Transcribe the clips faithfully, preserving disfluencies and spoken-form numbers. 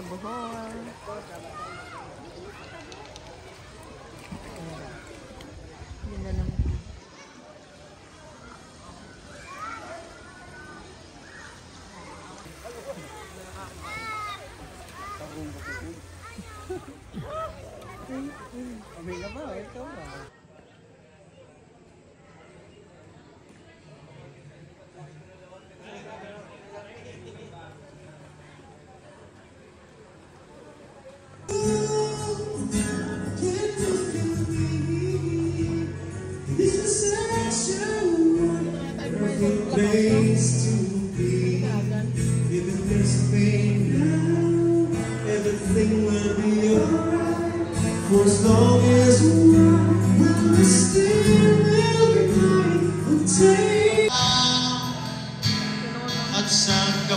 sa Bohol. Ganda naman. Amiga ba? Ikaw ba? Place to be. Even there's pain now, everything will be alright. For as long as we're still will be mine. We'll take at saan ka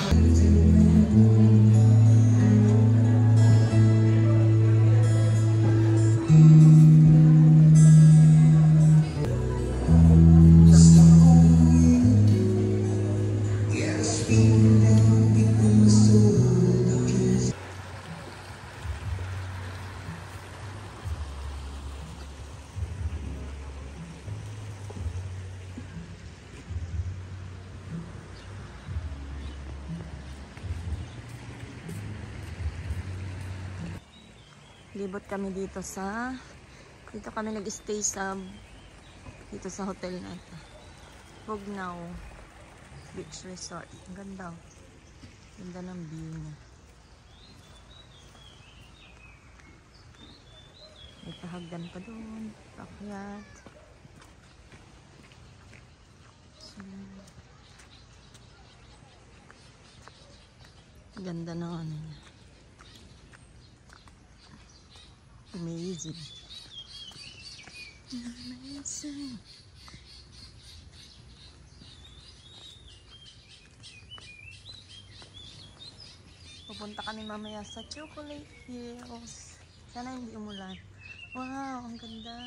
Libot kami dito sa dito kami nag-stay sa dito sa hotel na ito. Bugnaw Beach Resort. Ang ganda. Ganda ng view niya. May pahagdan pa doon. Pakyat. So, ganda ng ano niya. Amazing. Amazing. Pupunta kami mamaya sa Chocolate Hills. Sana hindi umulan. Wow, ang ganda.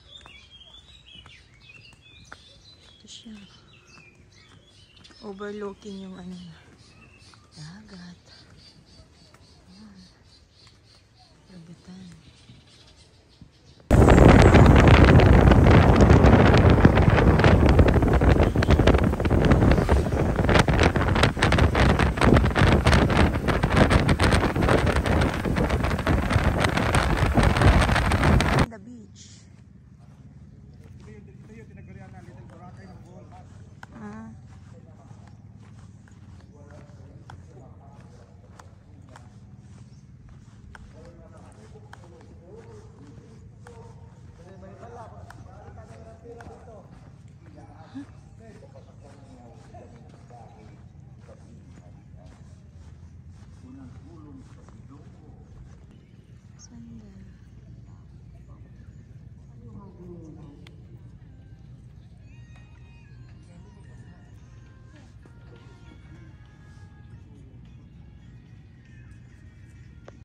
Ito siya. Overlooking yung ano, dagat.